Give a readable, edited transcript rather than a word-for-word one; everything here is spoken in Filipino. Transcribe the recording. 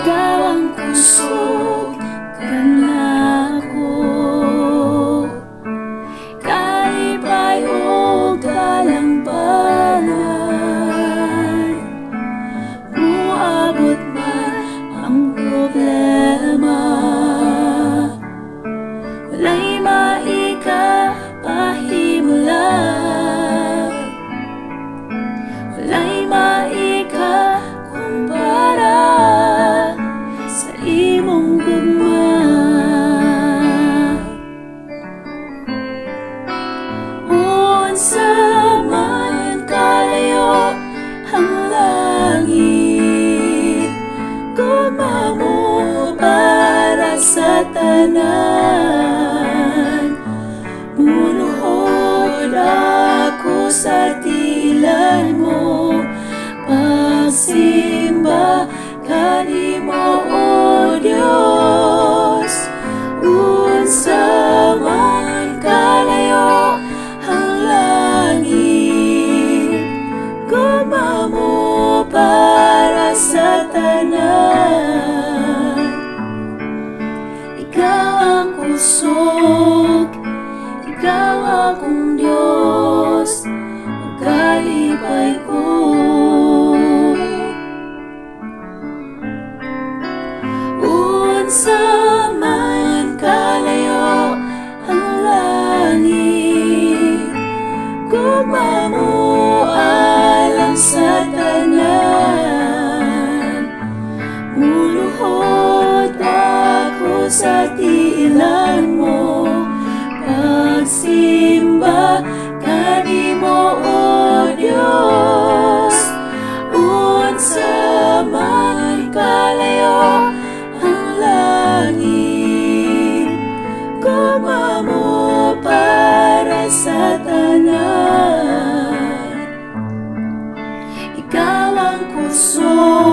Ikaw ang kusog kanako, kalipay o kalangbanan. Muabot man ang problema, walay maikapahimulan, walay maikakumpara sa imong gugma. Unsa man kalayo ang langit, gugma mo para sa tanan. Munuhod ako sa tilan mo, pagsimba kanimo o Diyos. Unsa man kalayo ang langit, gugma mo para sa tanan. Ikaw ang kusog, ikaw akong Diyos, magkalipay ko. Unsa man kalayo ang langit, gugma mo alang sa tanan. Muluhod ako sa tiilan mo, pagsimba kanimo o Diyos. Unsa man kalayo ang langit, gugma mo para sa tanan. Ikaw ang kusog